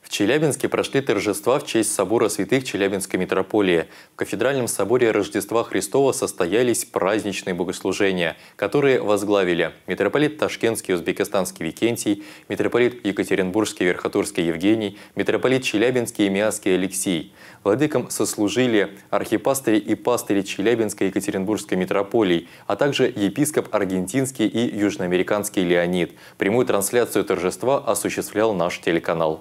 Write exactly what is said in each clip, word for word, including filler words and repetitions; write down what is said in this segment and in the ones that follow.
В Челябинске прошли торжества в честь собора святых Челябинской митрополии. В кафедральном соборе Рождества Христова состоялись праздничные богослужения, которые возглавили митрополит Ташкентский и Узбекистанский Викентий, митрополит Екатеринбургский Верхотурский Евгений, митрополит Челябинский и Миасский Алексий. Владыкам сослужили архипастыри и пастыри Челябинской и Екатеринбургской митрополий, а также епископ аргентинский и южноамериканский Леонид. Прямую трансляцию торжества осуществлял наш телеканал.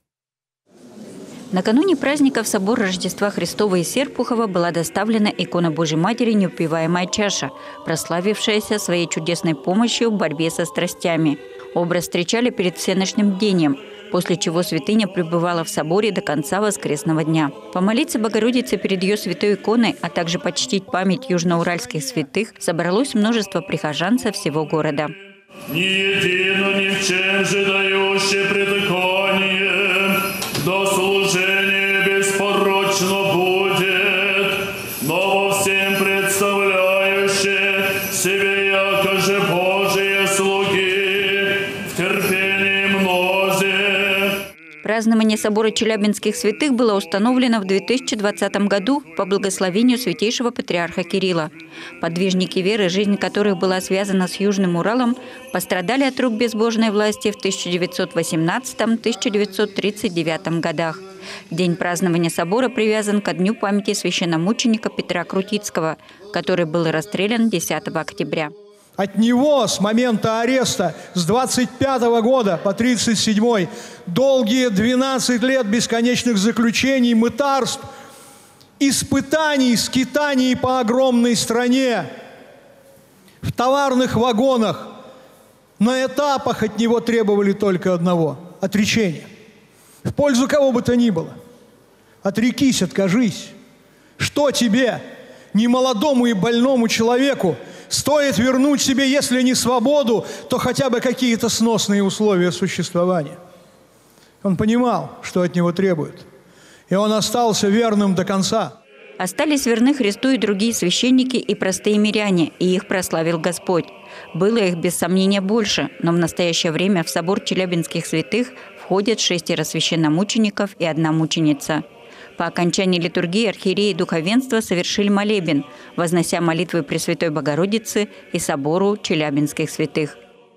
Накануне праздника в собор Рождества Христова из Серпухова была доставлена икона Божьей Матери «Неупиваемая чаша», прославившаяся своей чудесной помощью в борьбе со страстями. Образ встречали перед всеночным бдением, после чего святыня пребывала в соборе до конца воскресного дня. Помолиться Богородице перед ее святой иконой, а также почтить память южноуральских святых собралось множество прихожан со всего города. «Ни едино, ни в чем же дающее преткание, до служения беспорочно будет, но во всем представляющее себе якоже Божие слуги в терпении мнозе». Празднование собора Челябинских святых было установлено в две тысячи двадцатом году по благословению святейшего патриарха Кирилла. Подвижники веры, жизнь которых была связана с Южным Уралом, пострадали от рук безбожной власти в тысяча девятьсот восемнадцатом — тысяча девятьсот тридцать девятом годах. День празднования собора привязан ко дню памяти священномученика Петра Крутицкого, который был расстрелян десятого октября. От него с момента ареста с двадцать пятого года по тридцать седьмой долгие двенадцать лет бесконечных заключений, мытарств, испытаний, скитаний по огромной стране, в товарных вагонах, на этапах от него требовали только одного – отречения. В пользу кого бы то ни было. Отрекись, откажись. Что тебе, немолодому и больному человеку, стоит вернуть себе, если не свободу, то хотя бы какие-то сносные условия существования? Он понимал, что от него требуют. И он остался верным до конца. Остались верны Христу и другие священники и простые миряне, и их прославил Господь. Было их без сомнения больше, но в настоящее время в собор Челябинских святых входят шестеро священномучеников и одна мученица. По окончании литургии архиереи и духовенство совершили молебен, вознося молитвы Пресвятой Богородицы и собору Челябинских святых.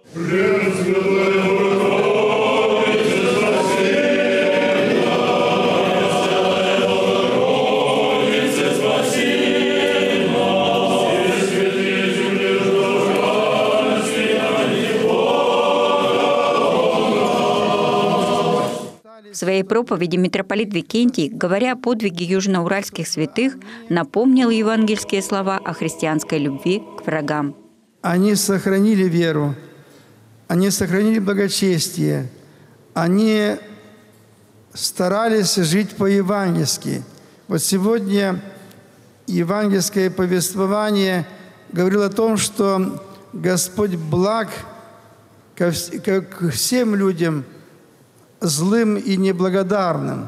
В своей проповеди митрополит Викентий, говоря о подвиге южноуральских святых, напомнил евангельские слова о христианской любви к врагам. Они сохранили веру, они сохранили благочестие, они старались жить по-евангельски. Вот сегодня евангельское повествование говорило о том, что Господь благ ко всем людям, злым и неблагодарным.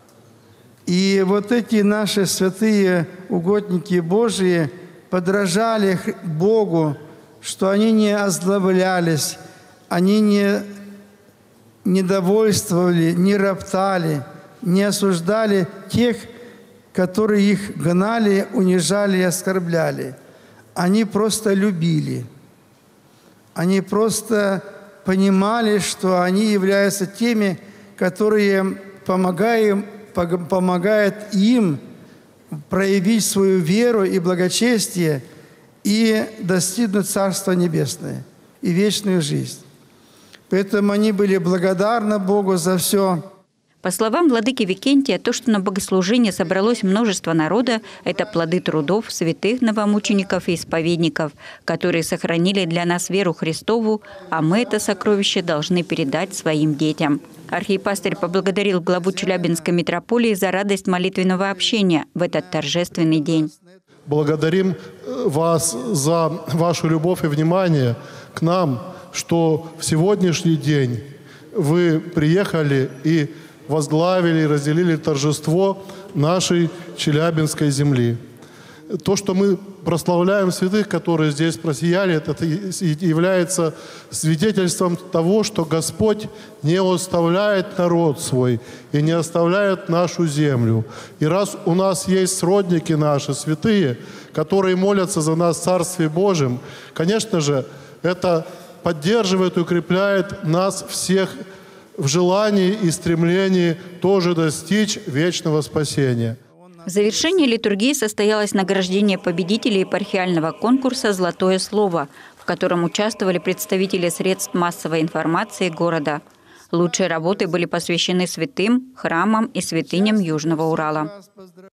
И вот эти наши святые угодники Божии подражали Богу, что они не озлоблялись, они не недовольствовали, не роптали, не осуждали тех, которые их гнали, унижали и оскорбляли. Они просто любили. Они просто понимали, что они являются теми, которые помогают, помогают им проявить свою веру и благочестие и достигнуть Царства Небесное и вечную жизнь. Поэтому они были благодарны Богу за все. По словам владыки Викентия, то, что на богослужение собралось множество народа, это плоды трудов святых новомучеников и исповедников, которые сохранили для нас веру Христову, а мы это сокровище должны передать своим детям. Архиепастырь поблагодарил главу Челябинской митрополии за радость молитвенного общения в этот торжественный день. Благодарим вас за вашу любовь и внимание к нам, что в сегодняшний день вы приехали и возглавили и разделили торжество нашей Челябинской земли. то, что мы прославляем святых, которые здесь просияли, это является свидетельством того, что Господь не оставляет народ свой и не оставляет нашу землю. И раз у нас есть сродники наши, святые, которые молятся за нас в Царстве Божьем, конечно же, это поддерживает и укрепляет нас всех в желании и стремлении тоже достичь вечного спасения. В завершении литургии состоялось награждение победителей епархиального конкурса «Золотое слово», в котором участвовали представители средств массовой информации города. Лучшие работы были посвящены святым, храмам и святыням Южного Урала.